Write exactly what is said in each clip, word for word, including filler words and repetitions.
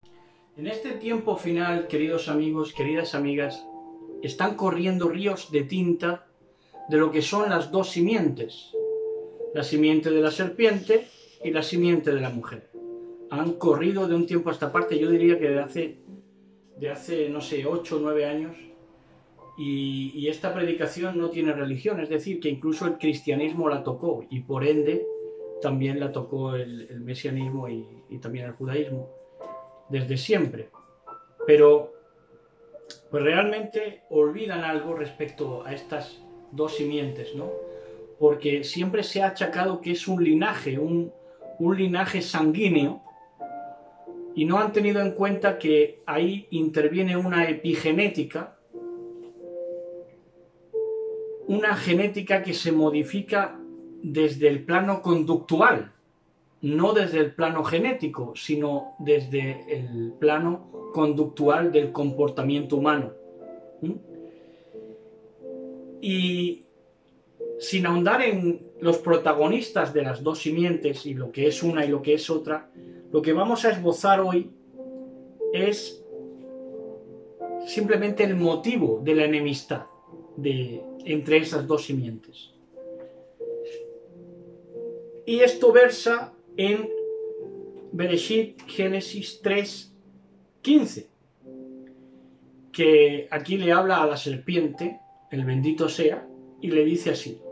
En este tiempo final, queridos amigos, queridas amigas, están corriendo ríos de tinta de lo que son las dos simientes, la simiente de la serpiente y la simiente de la mujer. Han corrido de un tiempo a esta parte, yo diría que de hace, de hace no sé, ocho o nueve años, y, y esta predicación no tiene religión, es decir, que incluso el cristianismo la tocó, y por ende también la tocó el, el mesianismo y, y también el judaísmo, desde siempre. Pero pues realmente olvidan algo respecto a estas dos simientes, ¿no? Porque siempre se ha achacado que es un linaje, un, un linaje sanguíneo, y no han tenido en cuenta que ahí interviene una epigenética, una genética que se modifica desde el plano conductual, no desde el plano genético, sino desde el plano conductual del comportamiento humano. ¿Mm? Y sin ahondar en los protagonistas de las dos simientes y lo que es una y lo que es otra, lo que vamos a esbozar hoy es simplemente el motivo de la enemistad de, entre esas dos simientes. Y esto versa en Bereshit, Génesis tres, quince, que aquí le habla a la serpiente, el bendito sea, y le dice así: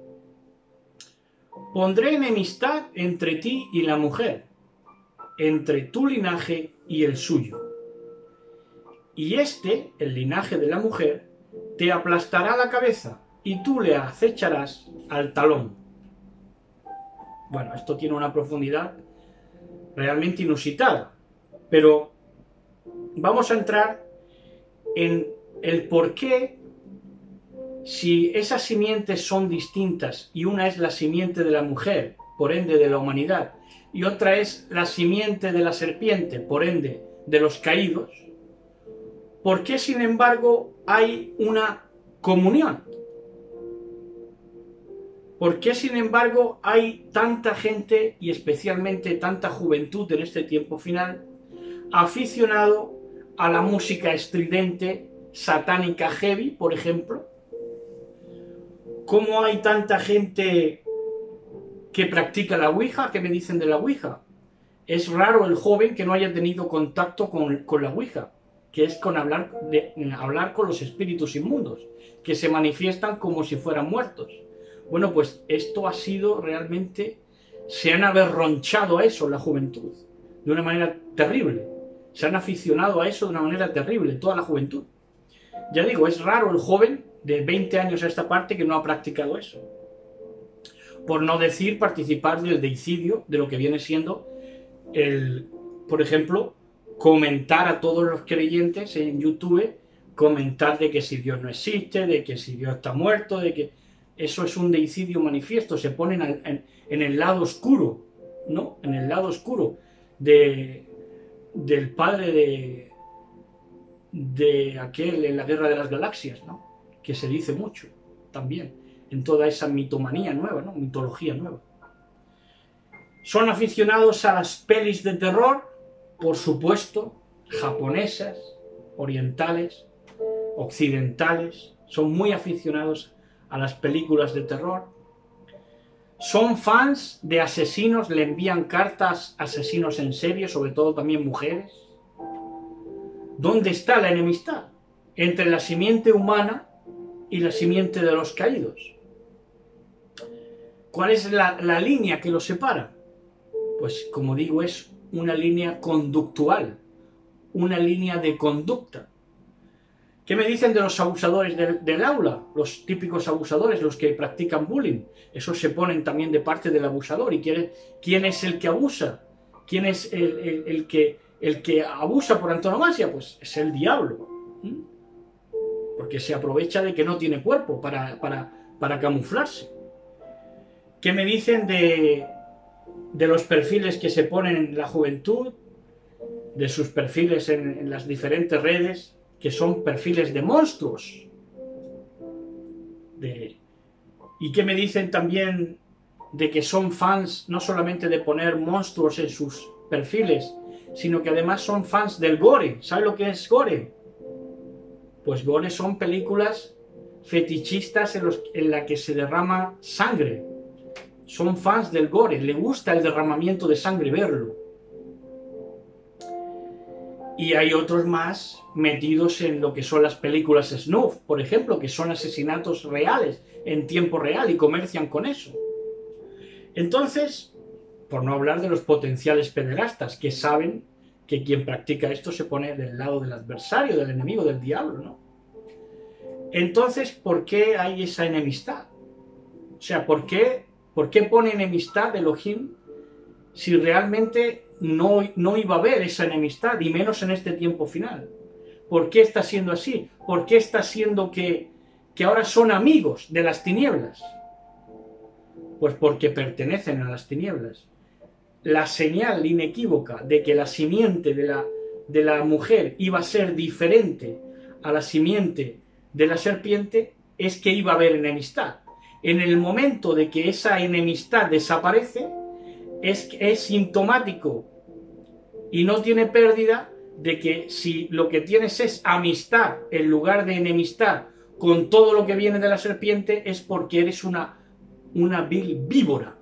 pondré enemistad entre ti y la mujer, entre tu linaje y el suyo. Y este, el linaje de la mujer, te aplastará la cabeza, y tú le acecharás al talón. Bueno, esto tiene una profundidad realmente inusitada, pero vamos a entrar en el por qué, si esas simientes son distintas y una es la simiente de la mujer, por ende de la humanidad, y otra es la simiente de la serpiente, por ende de los caídos, ¿por qué sin embargo hay una comunión? ¿Por qué sin embargo hay tanta gente, y especialmente tanta juventud en este tiempo final, aficionado a la música estridente, satánica heavy, por ejemplo? ¿Cómo hay tanta gente que practica la Ouija? ¿Qué me dicen de la Ouija? Es raro el joven que no haya tenido contacto con, con la Ouija, que es con hablar, de, hablar con los espíritus inmundos, que se manifiestan como si fueran muertos. Bueno, pues esto ha sido realmente, se han aberronchado a eso la juventud, de una manera terrible. Se han aficionado a eso de una manera terrible, toda la juventud. Ya digo, es raro el joven de veinte años a esta parte que no ha practicado eso. Por no decir participar del deicidio, de lo que viene siendo el, por ejemplo, comentar a todos los creyentes en YouTube, comentar de que si Dios no existe, de que si Dios está muerto, de que eso es un deicidio manifiesto, se ponen en, en, en el lado oscuro, ¿no? En el lado oscuro de, del padre de, de aquel en la Guerra de las Galaxias, ¿no? Que se dice mucho también, en toda esa mitomanía nueva, ¿no? Mitología nueva. Son aficionados a las pelis de terror, por supuesto, japonesas, orientales, occidentales, son muy aficionados a las películas de terror. Son fans de asesinos, le envían cartas a asesinos en serie, sobre todo también mujeres. ¿Dónde está la enemistad entre la simiente humana y la simiente de los caídos? ¿Cuál es la, la línea que los separa? Pues, como digo, es una línea conductual, una línea de conducta. ¿Qué me dicen de los abusadores del, del aula? Los típicos abusadores, los que practican bullying. Esos se ponen también de parte del abusador. ¿Y quién, quién es el que abusa? ¿Quién es el, el, el, que, el que abusa por antonomasia? Pues es el diablo. ¿Mm? Porque se aprovecha de que no tiene cuerpo para, para, para camuflarse. ¿Qué me dicen de, de los perfiles que se ponen en la juventud? De sus perfiles en, en las diferentes redes, que son perfiles de monstruos. De... ¿Y qué me dicen también de que son fans no solamente de poner monstruos en sus perfiles, sino que además son fans del gore. ¿Sabe lo que es gore? Pues gore son películas fetichistas en, los, en la que se derrama sangre. Son fans del gore, le gusta el derramamiento de sangre verlo. Y hay otros más metidos en lo que son las películas snuff, por ejemplo, que son asesinatos reales, en tiempo real, y comercian con eso. Entonces, por no hablar de los potenciales pederastas, que saben que quien practica esto se pone del lado del adversario, del enemigo, del diablo, ¿no? Entonces, ¿por qué hay esa enemistad? O sea, ¿por qué, por qué pone enemistad Elohim si realmente no, no iba a haber esa enemistad, y menos en este tiempo final? ¿Por qué está siendo así? ¿Por qué está siendo que, que ahora son amigos de las tinieblas? Pues porque pertenecen a las tinieblas. La señal inequívoca de que la simiente de la, de la mujer iba a ser diferente a la simiente de la serpiente es que iba a haber enemistad. En el momento de que esa enemistad desaparece, es, es sintomático y no tiene pérdida de que si lo que tienes es amistad en lugar de enemistad con todo lo que viene de la serpiente, es porque eres una, una vil víbora.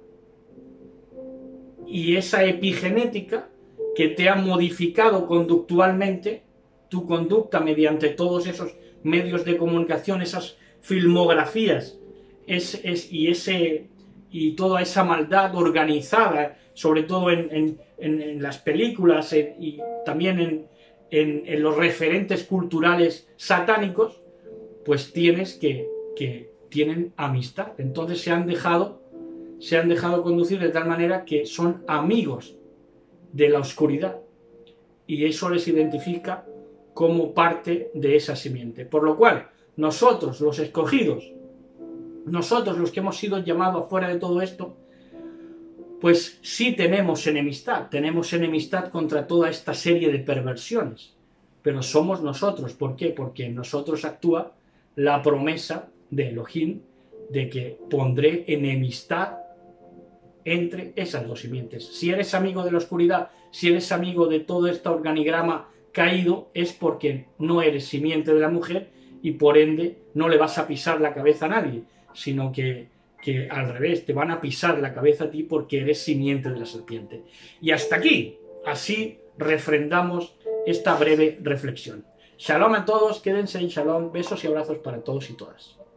Y esa epigenética que te ha modificado conductualmente, tu conducta mediante todos esos medios de comunicación, esas filmografías, es, es, y, ese, y toda esa maldad organizada, sobre todo en, en, en, en las películas en, y también en, en, en los referentes culturales satánicos, pues tienes que, que tienen amistad. Entonces se han dejado, se han dejado conducir de tal manera que son amigos de la oscuridad, y eso les identifica como parte de esa simiente. Por lo cual, nosotros, los escogidos, nosotros los que hemos sido llamados afuera de todo esto, pues sí tenemos enemistad, tenemos enemistad contra toda esta serie de perversiones, pero somos nosotros. ¿Por qué? Porque en nosotros actúa la promesa de Elohim de que pondré enemistad entre esas dos simientes. Si eres amigo de la oscuridad, si eres amigo de todo este organigrama caído, es porque no eres simiente de la mujer y por ende no le vas a pisar la cabeza a nadie, sino que, que al revés, te van a pisar la cabeza a ti porque eres simiente de la serpiente. Y hasta aquí, así refrendamos esta breve reflexión. Shalom a todos, quédense en shalom, besos y abrazos para todos y todas.